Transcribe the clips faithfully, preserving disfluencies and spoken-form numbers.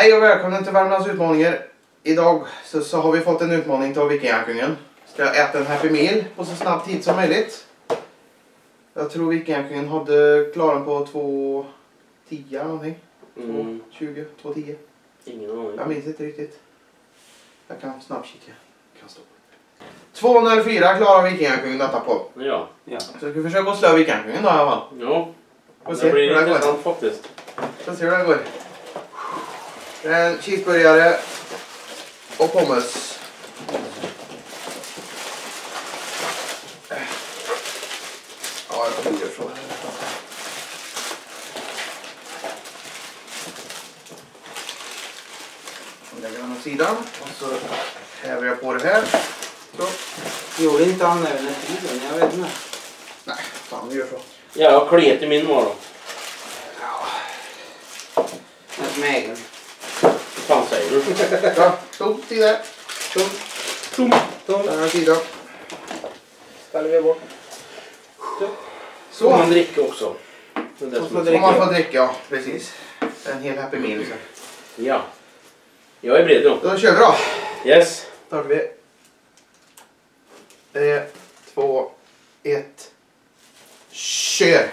Hej och välkommen till Värmlands utmaningar. Idag så, så har vi fått en utmaning till Vikingakungen. Ska äta en Happy Meal på så snabb tid som möjligt. Jag tror Vikingakungen hade klarat på två tio eller någonting. Mm. två tjugo, två tio. Ingen aning. Jag minns inte riktigt. Jag kan snabbt kika. Kan stå. två noll fyra klarar Vikingakungen detta på. Ja. Ja. Så jag ska försöka slå Vikingakungen då i alla fall. Ja. Får Det se blir hur det går. intressant faktiskt. Får se hur det går. En cheeseburgare och pommes. Ja, jag kommer ifrån. Jag lägger den åt sidan och så häver jag på det här. Så. Gjorde inte han även en tiden? Jag vet inte. Nej, fan vi gör så. Ja, jag klet i min var då. Ja. Med smägen. Vad fan säger du? Ja, tom tid där. Tom. Tom. Tom. Den här sidan. Ställer vi bort. Så man dricker också. Det är det Så som är får så. man får dricka, ja. Precis. En hel Happy Meal. Så. Ja. Jag är beredd då. Då kör vi då. Yes. Startar vi. Tre, två, ett. Kör!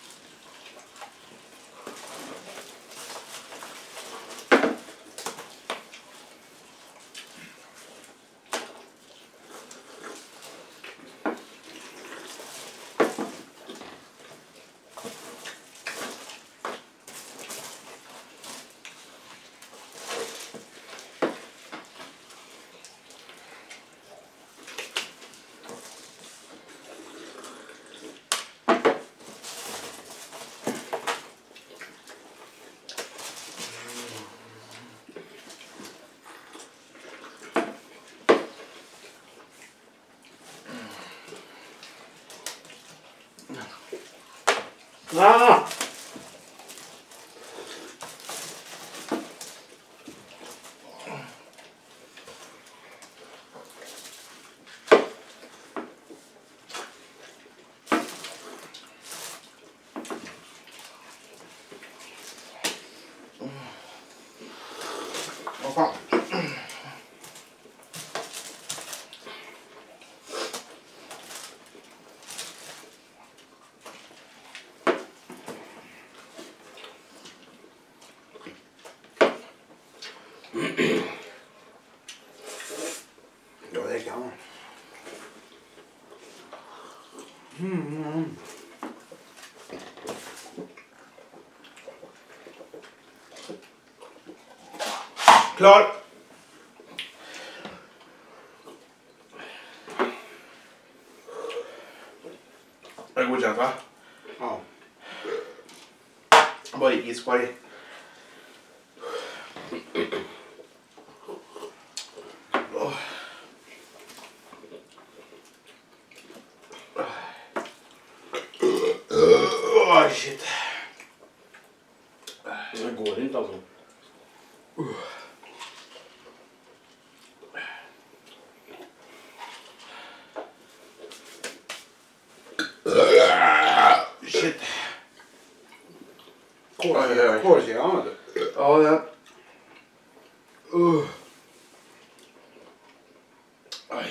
Ah! Vad fan? Ja, det kan man. Mm. Klar! Är det godkänt va? Ja. Bara is kvar i. Åh. Åh, shit. Det går inte alltså. Shit. Kolsyra med du. Ja, det. Uh. Aj.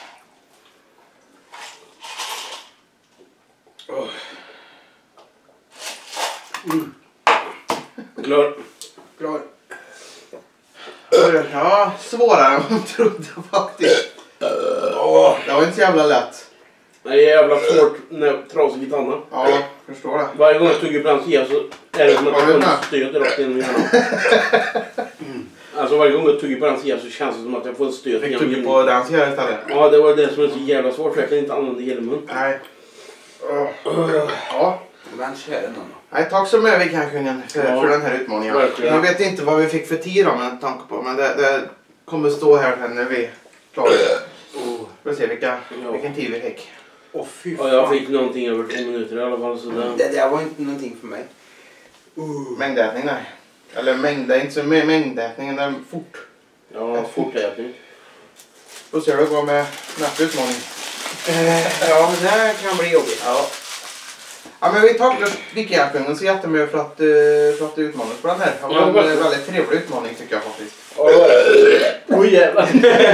Uh. Mm. Klar. Klar. Ja, svårare än man trodde faktiskt. Åh, det var inte så jävla lätt. Det är jävla svårt när trasig gitarrerna. Ja, förstår det. Varje gång jag tuggar på den sidan så är det som att Ja, jag vet får jag. en stöt rakt genom gitarrerna. Mm. Alltså varje gång jag tuggar på den sidan så känns det som att jag får en stöt Fick genom du på den sidan istället? Ja, det var det som är så jävla svårt för jag kan inte använda hjälmen. Nej. Uh. Ja. Men kör den då. Nej, tack så mycket Vikingakungen för, Ja, för den här utmaningen. verkligen. Jag vet inte vad vi fick för tid då med tanke på, men det, det kommer stå här sen när vi klarar det. Oh. Vi får se vilka, Ja. vilken tid vi fick. Åh fy Ja, fan. jag fick någonting över två minuter i alla fall. Så det... Det där var inte någonting för mig. Uh. Mängdätning nej. Eller mängd, det är inte så med mängdätningen, det är fort. Ja, fortätning. Då ser vi gå med nästa utmaning. Eh, ja, det här kan bli jobbigt. Ja. Ja, men vi tackar Vikingakungen så jättemycket för att, uh, för att du utmanade på den här. Det var en Ja, uh, väldigt trevlig utmaning tycker jag faktiskt. Oj jävlar.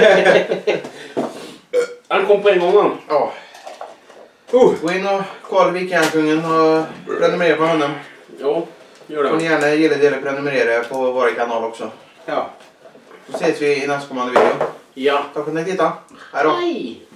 Han kom på en gång han. Ja. Uh. Gå in och kolla Vikingakungen och prenumerera på honom. Ja, gör Får ni det. gärna gilla det eller prenumerera på vår kanal också. Ja. Så ses vi i nästkommande video. Ja. Tack för att ni tittade. Hej då. Hej.